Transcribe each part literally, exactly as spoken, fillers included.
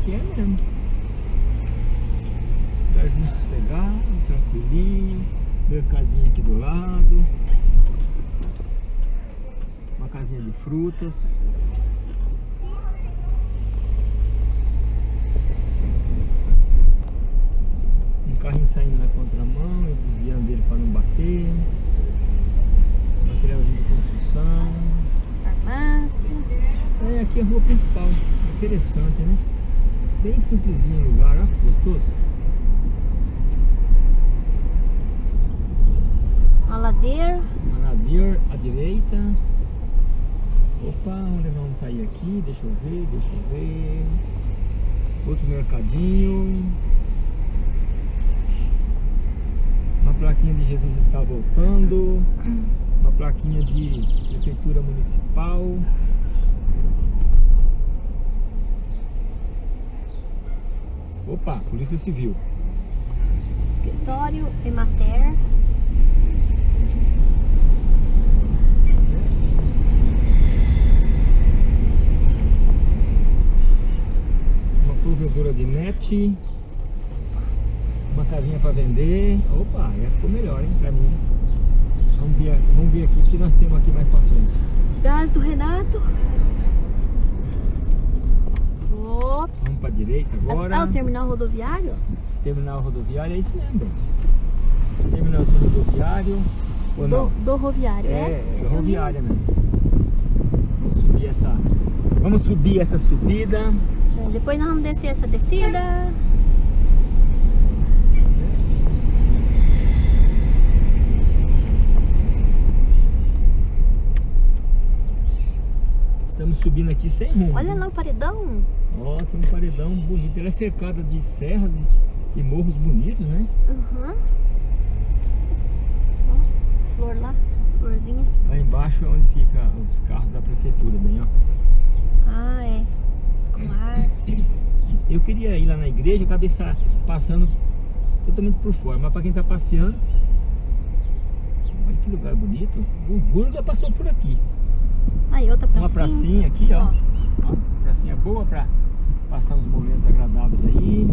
que é mesmo. Lugarzinho sossegado, tranquilinho. Mercadinho aqui do lado. Uma casinha de frutas. Um carrinho saindo na contramão e desviando dele para não bater. Materialzinho de construção. Farmácia. É, aqui é a rua principal. Interessante, né? Bem simplesinho o lugar, ó, gostoso. Uma ladeira. Uma ladeira à direita. Opa, onde vamos sair aqui? Deixa eu ver, deixa eu ver. Outro mercadinho. Uma plaquinha de Jesus está voltando. Uma plaquinha de prefeitura municipal. Opa, Polícia Civil. Escritório Emater. Uma provedora de net. Uma casinha para vender. Opa, já ficou melhor, hein, pra mim. Vamos ver, vamos ver aqui o que nós temos aqui mais pra frente. Gás do Renato. Ops. Vamos pra direita agora. Ah, o terminal rodoviário? Terminal rodoviário, é isso mesmo. Terminalzinho rodoviário. Ou não? Do, do rodoviário, É, é? é rodoviária mesmo. Vamos subir essa. Vamos subir essa subida. É, depois nós vamos descer essa descida. Estamos subindo aqui sem rumo. Olha lá o paredão. Ó, tem um paredão bonito. Ela é cercada de serras e morros bonitos, né? Uhum. Ó, flor lá, florzinha. Lá embaixo é onde fica os carros da prefeitura, bem, ó. Ah, é. Escolar. Eu queria ir lá na igreja, eu acabei passando totalmente por fora. Mas para quem tá passeando, olha que lugar bonito. O Burga passou por aqui. Aí, outra pracinha. Uma pracinha aqui, ó. Ó, pracinha boa para passar uns momentos agradáveis aí.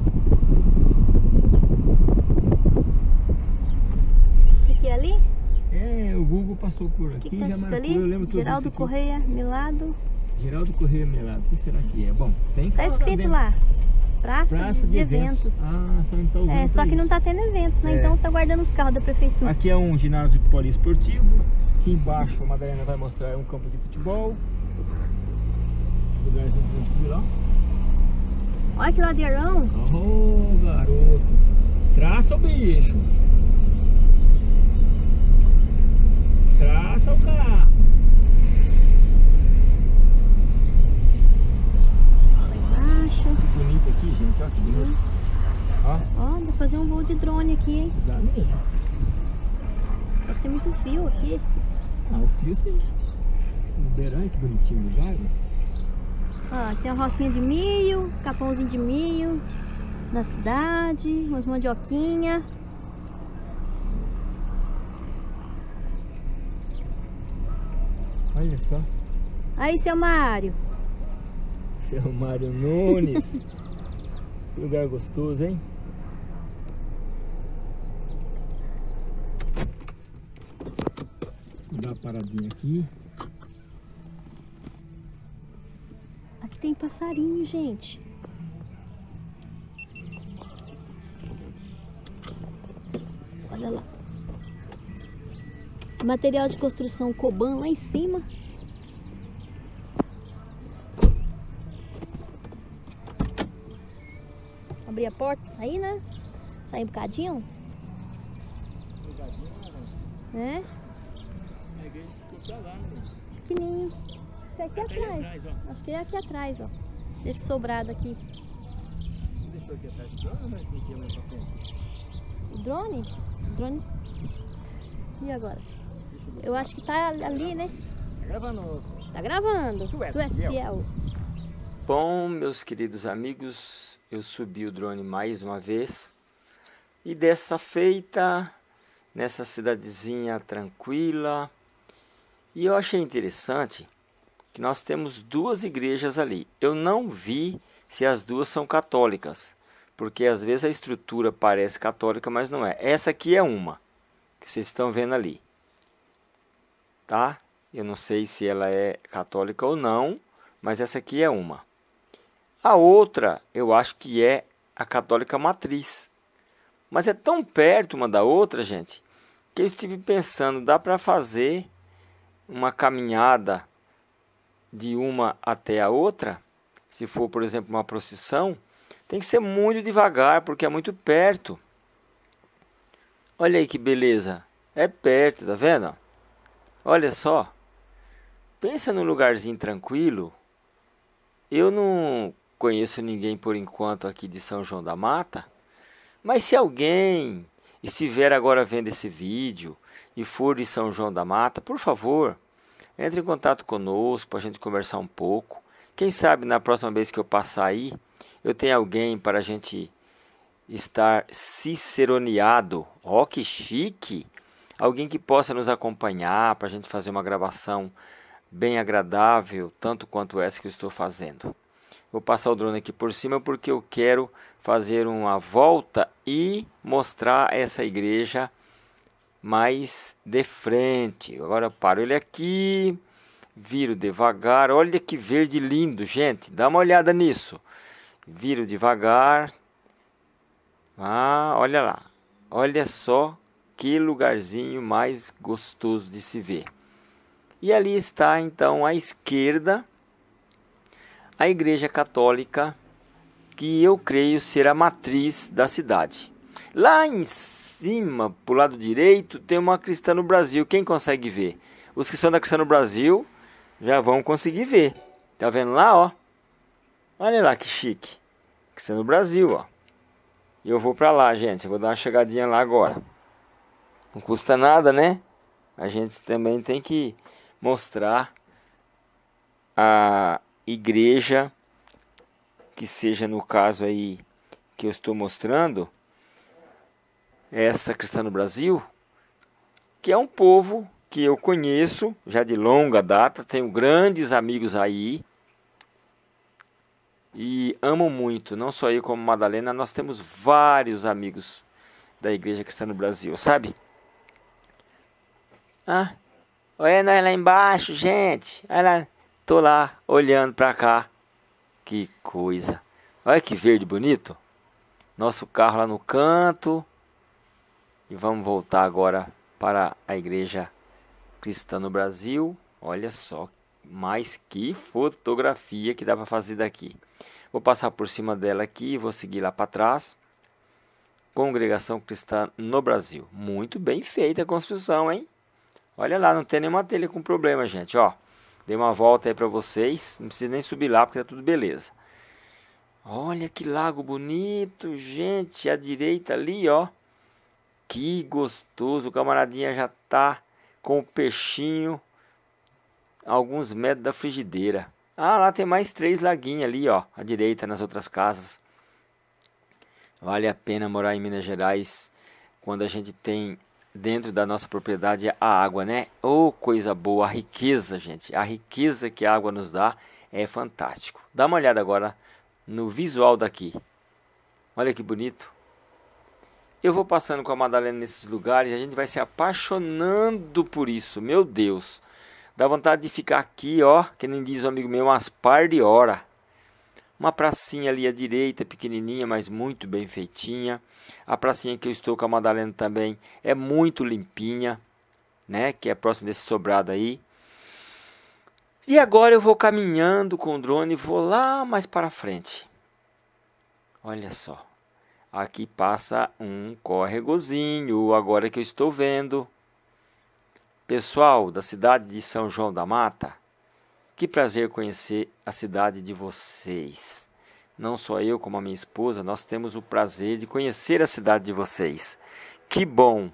O que, que é ali? É, o Google passou por O aqui. que, que tá já escrito marcou, ali? eu lembro que eu vi Geraldo isso aqui. Correia Milado. Geraldo Correia Melado, o que será que é? Bom, tem que Tá escrito lá. Praça, Praça de, de de eventos. eventos. Ah, só não tá usando É, só pra que isso. não tá tendo eventos, né? É. Então tá guardando os carros da prefeitura. Aqui é um ginásio poliesportivo. Aqui embaixo a Madalena vai mostrar é um campo de futebol. Lugarzinho tranquilo, ó. Olha que ladeirão. Oh, garoto. Traça o bicho. Traça o carro. Lá embaixo. Que bonito aqui, gente. Ó, que bonito. Uhum. Ó, Ó, dá pra fazer um voo de drone aqui, hein? dá mesmo. Só que tem muito fio aqui. Ah, o fio sim. Ribeirão, que bonitinho o lugar, né? Ó, tem uma rocinha de milho, capãozinho de milho na cidade, umas mandioquinha. Olha só. Aí, seu Mário. Seu Mário Nunes. Que lugar gostoso, hein? Vou dar uma paradinha aqui. Aqui tem passarinho, gente. Olha lá. Material de construção Coban lá em cima. Abrir a porta, sair, né? Sair um bocadinho. É? A igreja ficou pra lá, né? Pequenininho. Acho que é aqui Até aí atrás. atrás, ó. Acho que é aqui atrás, ó. Desse sobrado aqui. Você deixou aqui atrás do drone ou vai vir aqui mais pra frente? O drone? O drone. E agora? Deixa eu ver. Eu acho que tá ali, né? Tá gravando. Tá gravando. Tu és Tu és fiel. fiel. Bom, meus queridos amigos, eu subi o drone mais uma vez e dessa feita nessa cidadezinha tranquila, e eu achei interessante que nós temos duas igrejas ali. Eu não vi se as duas são católicas, porque às vezes a estrutura parece católica, mas não é. Essa aqui é uma, que vocês estão vendo ali. Tá? Eu não sei se ela é católica ou não, mas essa aqui é uma. A outra, eu acho que é a católica matriz. Mas é tão perto uma da outra, gente, que eu estive pensando, dá para fazer uma caminhada de uma até a outra? Se for, por exemplo, uma procissão, tem que ser muito devagar, porque é muito perto. Olha aí que beleza. É perto, tá vendo? Olha só. Pensa num lugarzinho tranquilo. Eu não conheço ninguém por enquanto aqui de São João da Mata, mas se alguém estiver agora vendo esse vídeo e for de São João da Mata, por favor, entre em contato conosco para a gente conversar um pouco. Quem sabe na próxima vez que eu passar aí, eu tenho alguém para a gente estar ciceroneado. Ó, que chique! Alguém que possa nos acompanhar para a gente fazer uma gravação bem agradável, tanto quanto essa que eu estou fazendo. Vou passar o drone aqui por cima porque eu quero fazer uma volta e mostrar essa igreja mais de frente. Agora eu paro ele aqui, viro devagar. Olha que verde lindo, gente. Dá uma olhada nisso. Viro devagar. Ah, olha lá. Olha só que lugarzinho mais gostoso de se ver. E ali está então à esquerda a igreja católica, que eu creio ser a matriz da cidade. Lá em cima, para o lado direito, tem uma Cristã no Brasil. Quem consegue ver? Os que são da Cristã no Brasil já vão conseguir ver. Tá vendo lá, ó? Olha lá que chique. Cristã no Brasil, ó. E eu vou para lá, gente. Eu vou dar uma chegadinha lá agora. Não custa nada, né? A gente também tem que mostrar a igreja, que seja no caso aí que eu estou mostrando, essa Cristã no Brasil, que é um povo que eu conheço já de longa data, tenho grandes amigos aí e amo muito, não só eu como Madalena, nós temos vários amigos da Igreja Cristã no Brasil, sabe? Ah, olha nós lá embaixo, gente, olha lá. Tô lá, olhando para cá. Que coisa. Olha que verde bonito. Nosso carro lá no canto. E vamos voltar agora para a Igreja Cristã no Brasil. Olha só, mas que fotografia que dá para fazer daqui. Vou passar por cima dela aqui e vou seguir lá para trás. Congregação Cristã no Brasil. Muito bem feita a construção, hein? Olha lá, não tem nenhuma telha com problema, gente, ó. Dei uma volta aí para vocês. Não precisa nem subir lá porque tá tudo beleza. Olha que lago bonito, gente. À direita ali, ó. Que gostoso. O camaradinha já tá com o peixinho a alguns metros da frigideira. Ah, lá tem mais três laguinhos ali, ó. À direita, nas outras casas. Vale a pena morar em Minas Gerais quando a gente tem dentro da nossa propriedade a água, né? Oh, coisa boa, a riqueza, gente. A riqueza que a água nos dá é fantástico. Dá uma olhada agora no visual daqui. Olha que bonito. Eu vou passando com a Madalena nesses lugares e a gente vai se apaixonando por isso. Meu Deus. Dá vontade de ficar aqui, ó, que nem diz um amigo meu, umas par de hora. Uma pracinha ali à direita, pequenininha, mas muito bem feitinha. A pracinha que eu estou com a Madalena também é muito limpinha, né? Que é próximo desse sobrado aí. E agora eu vou caminhando com o drone e vou lá mais para frente. Olha só. Aqui passa um córregozinho, agora que eu estou vendo. Pessoal da cidade de São João da Mata, que prazer conhecer a cidade de vocês. Não só eu, como a minha esposa, nós temos o prazer de conhecer a cidade de vocês. Que bom!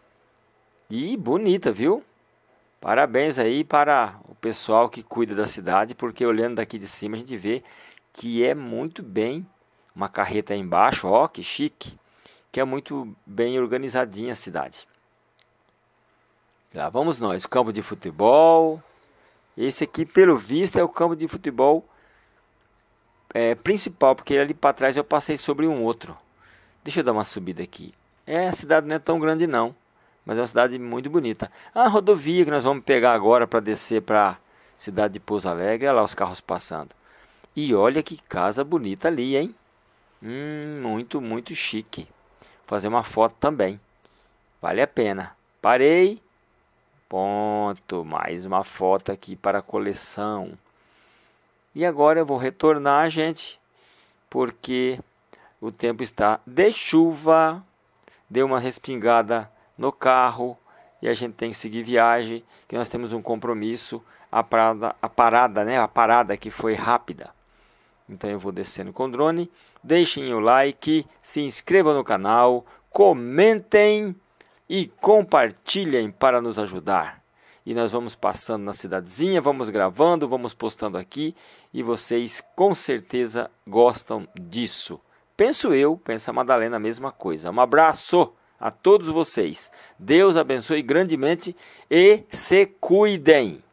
E bonita, viu? Parabéns aí para o pessoal que cuida da cidade, porque olhando daqui de cima a gente vê que é muito bem. Uma carreta aí embaixo, ó, que chique. Que é muito bem organizadinha a cidade. Lá vamos nós, campo de futebol. Esse aqui, pelo visto, é o campo de futebol é, principal, porque ali para trás eu passei sobre um outro. Deixa eu dar uma subida aqui. É, a cidade não é tão grande não, mas é uma cidade muito bonita. A rodovia que nós vamos pegar agora para descer para a cidade de Pouso Alegre, olha lá os carros passando. E olha que casa bonita ali, hein? Hum, muito, muito chique. Vou fazer uma foto também. Vale a pena. Parei. Ponto. Mais uma foto aqui para a coleção. E agora eu vou retornar, gente, porque o tempo está de chuva. Deu uma respingada no carro e a gente tem que seguir viagem, que nós temos um compromisso. A parada, a parada, né? A parada que foi rápida. Então eu vou descendo com o drone. Deixem o like, se inscrevam no canal, comentem e compartilhem para nos ajudar. E nós vamos passando na cidadezinha, vamos gravando, vamos postando aqui. E vocês com certeza gostam disso. Penso eu, pensa a Madalena a mesma coisa. Um abraço a todos vocês. Deus abençoe grandemente e se cuidem.